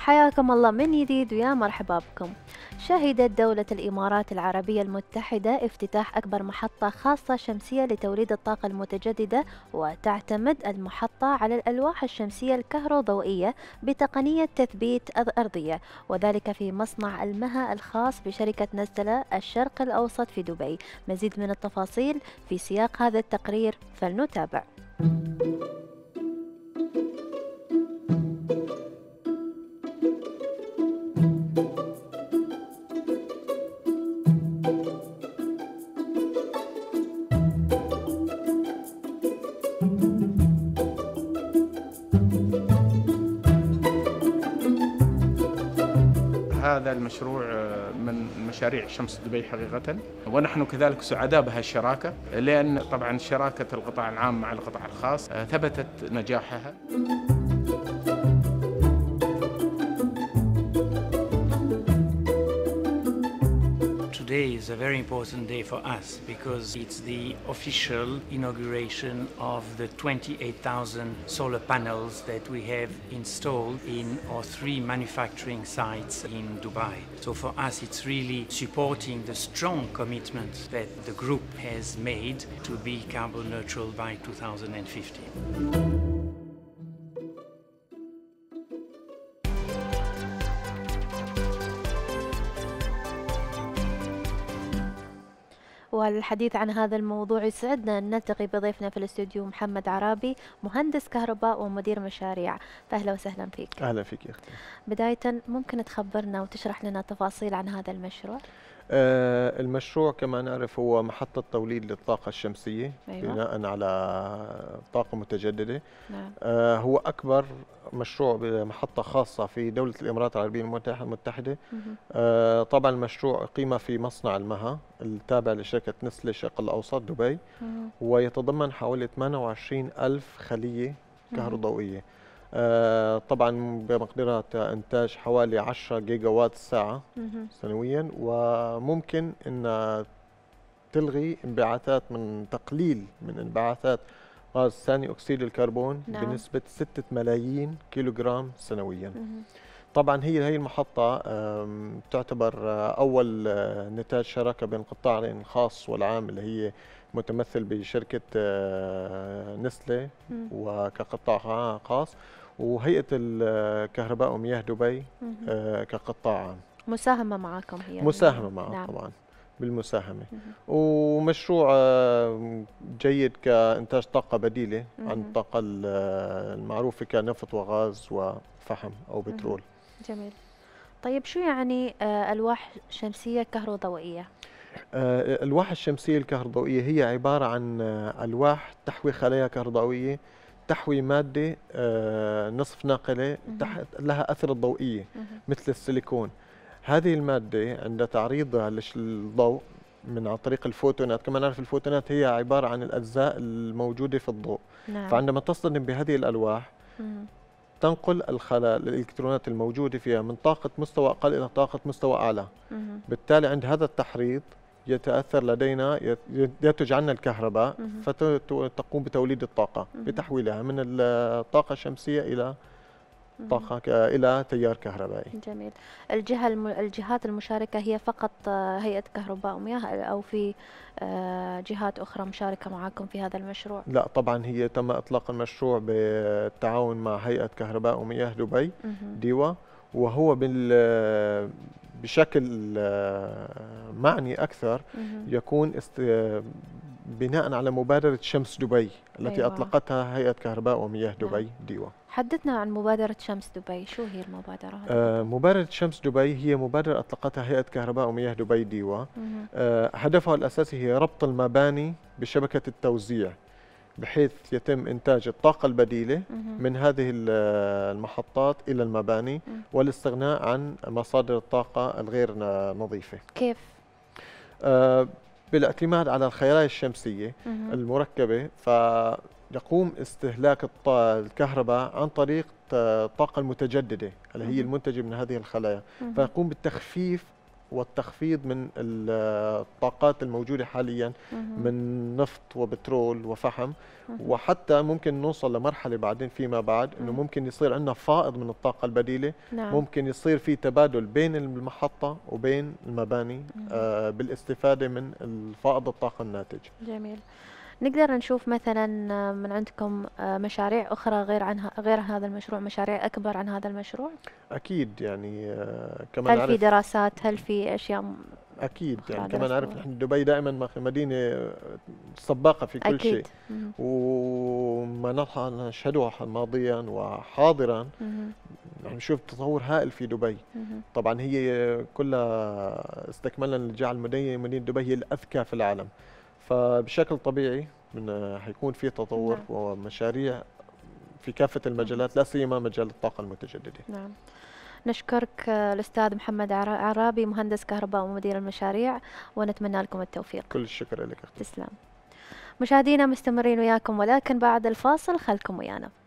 حياكم الله من جديد ويا مرحبا بكم. شهدت دولة الإمارات العربية المتحدة افتتاح أكبر محطة خاصة شمسية لتوليد الطاقة المتجددة، وتعتمد المحطة على الألواح الشمسية الكهروضوئية بتقنية تثبيت أرضية، وذلك في مصنع المها الخاص بشركة نزلة الشرق الأوسط في دبي. مزيد من التفاصيل في سياق هذا التقرير، فلنتابع. هذا المشروع من مشاريع شمس دبي حقيقة، ونحن كذلك سعداء بهالشراكة، لأن طبعا شراكة القطاع العام مع القطاع الخاص ثبتت نجاحها. Today is a very important day for us because it's the official inauguration of the 28,000 solar panels that we have installed in our 3 manufacturing sites in Dubai. So for us it's really supporting the strong commitment that the group has made to be carbon neutral by 2050. والحديث عن هذا الموضوع يسعدنا أن نلتقي بضيفنا في الاستوديو محمد عرابي، مهندس كهرباء ومدير مشاريع. فأهلا وسهلا فيك. أهلا فيك يا أختي. بداية ممكن تخبرنا وتشرح لنا تفاصيل عن هذا المشروع؟ المشروع كما نعرف هو محطة توليد للطاقة الشمسية. أيوة. بناء على طاقة متجددة. نعم. هو أكبر مشروع بمحطة خاصة في دولة الإمارات العربية المتحدة. طبعا المشروع أقيم في مصنع المها التابع لشركة نسلة الشرق الأوسط دبي، ويتضمن حوالي 28 ألف خلية كهروضوئية. طبعا بمقدرة إنتاج حوالي 10 جيجا وات الساعة سنويا، وممكن أن تلغي انبعاثات من تقليل من انبعاثات غاز ثاني أكسيد الكربون. نعم. بنسبة 6 ملايين كيلوغرام سنويا. طبعا هي المحطة تعتبر أول نتاج شراكة بين القطاعين الخاص والعام، اللي هي متمثل بشركة نسلة وكقطاع خاص، وهيئة الكهرباء ومياه دبي كقطاع عام. مساهمة معكم هي؟ مساهمة معه. نعم. طبعا بالمساهمة. ومشروع جيد كإنتاج طاقة بديلة عن الطاقة المعروفة كنفط وغاز وفحم أو بترول. جميل. طيب شو يعني ألواح شمسية كهروضوئية؟ الألواح الشمسية الكهروضوئية هي عبارة عن ألواح تحوي خلايا كهروضوئية، تحوي مادة نصف ناقلة لها أثر الضوئية مثل السيليكون. هذه المادة عند تعريضها للضوء عن طريق الفوتونات، كما نعرف الفوتونات هي عبارة عن الأجزاء الموجودة في الضوء. نعم. فعندما تصطدم بهذه الألواح تنقل الإلكترونات الموجودة فيها من طاقة مستوى أقل إلى طاقة مستوى أعلى. بالتالي عند هذا التحريض يتأثر لدينا، ينتج عنا الكهرباء، فتقوم بتوليد الطاقة بتحويلها من الطاقة الشمسية إلى طاقة إلى تيار كهربائي. جميل. الجهات المشاركة هي فقط هيئة كهرباء ومياه، أو في جهات أخرى مشاركة معكم في هذا المشروع؟ لا طبعا هي تم إطلاق المشروع بالتعاون مع هيئة كهرباء ومياه دبي ديوا، وهو بشكل معني أكثر يكون بناء على مبادرة شمس دبي التي أيوة. أطلقتها هيئة كهرباء ومياه دبي ديوا. حدثنا عن مبادرة شمس دبي، شو هي المبادرة؟ مبادرة شمس دبي هي مبادرة أطلقتها هيئة كهرباء ومياه دبي ديوا. هدفها الأساسي هي ربط المباني بشبكة التوزيع، بحيث يتم إنتاج الطاقة البديلة من هذه المحطات إلى المباني، والاستغناء عن مصادر الطاقة الغير نظيفة. كيف؟ بالاعتماد على الخلايا الشمسية المركبة، فيقوم استهلاك الكهرباء عن طريق الطاقة المتجددة اللي هي المنتجة من هذه الخلايا، فيقوم بالتخفيف والتخفيض من الطاقات الموجودة حاليا من نفط وبترول وفحم، وحتى ممكن نوصل لمرحلة بعدين فيما بعد أنه ممكن يصير عندنا فائض من الطاقة البديلة. نعم. ممكن يصير في تبادل بين المحطة وبين المباني بالاستفادة من الفائض الطاقة الناتج. جميل. نقدر نشوف مثلا من عندكم مشاريع أخرى غير هذا المشروع، مشاريع أكبر عن هذا المشروع؟ أكيد يعني كمان هل في دراسات، هل في أشياء أكيد يعني أخرى كمان عارف درستوها؟ نحن دبي دائما مدينة سباقة في كل شيء، أكيد. وما نشهده ماضيا وحاضرا نحن نشوف تطور هائل في دبي. طبعا هي كلها استكمالا لجعل مدينة دبي هي الأذكى في العالم، فبشكل طبيعي حيكون في تطور نعم. ومشاريع في كافة المجالات، لا سيما مجال الطاقة المتجددة. نعم. نشكرك الأستاذ محمد عرابي، مهندس كهرباء ومدير المشاريع، ونتمنى لكم التوفيق. كل الشكر لك. تسلم. مشاهدينا مستمرين وياكم، ولكن بعد الفاصل خلكم ويانا.